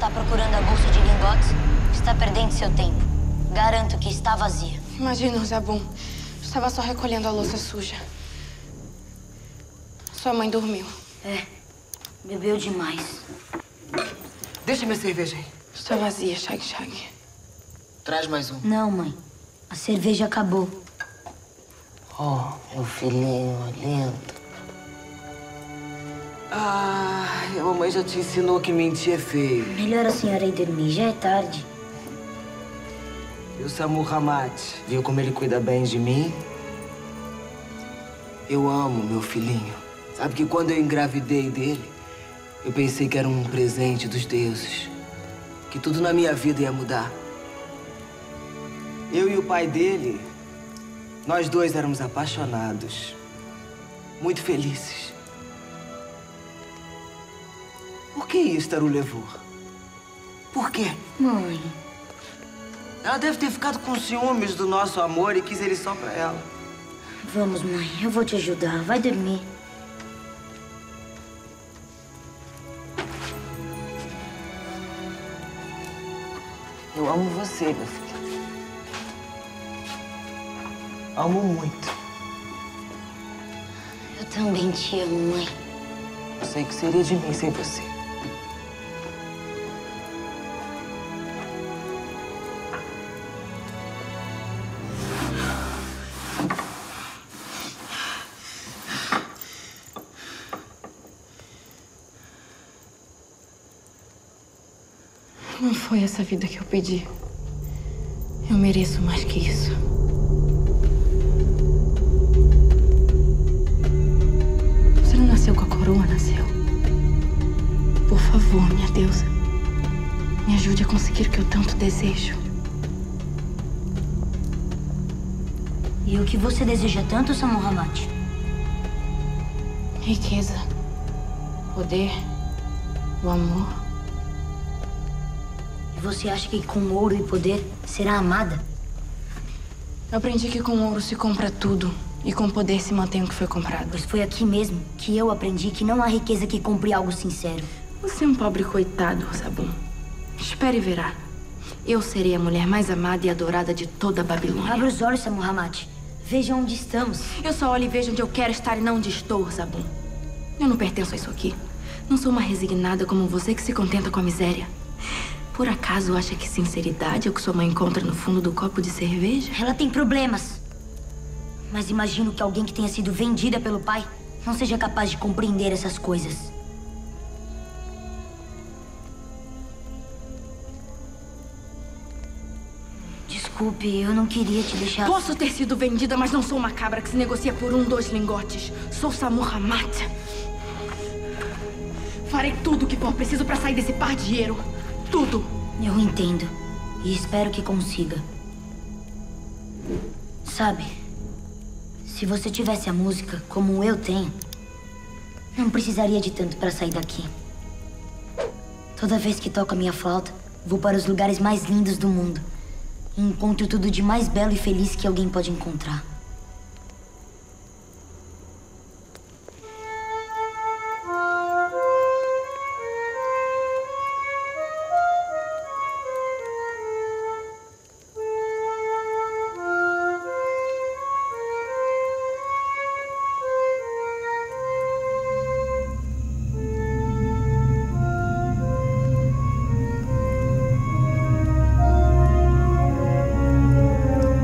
está procurando a bolsa de lingotes, está perdendo seu tempo. Garanto que está vazia. Imagina, Zabum. Estava só recolhendo a louça suja. Sua mãe dormiu. É, bebeu demais. Deixa minha cerveja aí. Está vazia, Shag. Traz mais um. Não, mãe. A cerveja acabou. Oh, meu filhinho lindo. Ah, a mamãe já te ensinou que mentir é feio. Melhor a senhora ir dormir, já é tarde. E o Samu Hamat, viu como ele cuida bem de mim? Eu amo meu filhinho. Sabe que quando eu engravidei dele, eu pensei que era um presente dos deuses. Que tudo na minha vida ia mudar. Eu e o pai dele, nós dois éramos apaixonados. Muito felizes. Por que Ístaro o levou? Por quê? Mãe. Ela deve ter ficado com ciúmes do nosso amor e quis ele só pra ela. Vamos, mãe. Eu vou te ajudar. Vai dormir. Eu amo você, meu filho. Amo muito. Eu também te amo, mãe. Eu sei que seria de mim sem você. Não foi essa vida que eu pedi. Eu mereço mais que isso. Você não nasceu com a coroa, nasceu? Por favor, minha deusa. Me ajude a conseguir o que eu tanto desejo. E o que você deseja tanto, Samu Hamat? Riqueza. Poder. O amor. Você acha que com ouro e poder será amada? Eu aprendi que com ouro se compra tudo. E com poder se mantém o que foi comprado. Pois foi aqui mesmo que eu aprendi que não há riqueza que compre algo sincero. Você é um pobre coitado, Zabum. Espere e verá. Eu serei a mulher mais amada e adorada de toda a Babilônia. Abra os olhos, Samu Hamat. Veja onde estamos. Eu só olho e vejo onde eu quero estar e não onde estou, Zabum. Eu não pertenço a isso aqui. Não sou uma resignada como você que se contenta com a miséria. Por acaso acha que sinceridade é o que sua mãe encontra no fundo do copo de cerveja? Ela tem problemas. Mas imagino que alguém que tenha sido vendida pelo pai não seja capaz de compreender essas coisas. Desculpe, eu não queria te deixar... Posso ter sido vendida, mas não sou uma cabra que se negocia por 2 lingotes. Sou Samu Hamat. Farei tudo o que for preciso para sair desse pardieiro. Tudo. Eu entendo. E espero que consiga. Sabe, se você tivesse a música como eu tenho, não precisaria de tanto para sair daqui. Toda vez que toco a minha flauta, vou para os lugares mais lindos do mundo. E encontro tudo de mais belo e feliz que alguém pode encontrar.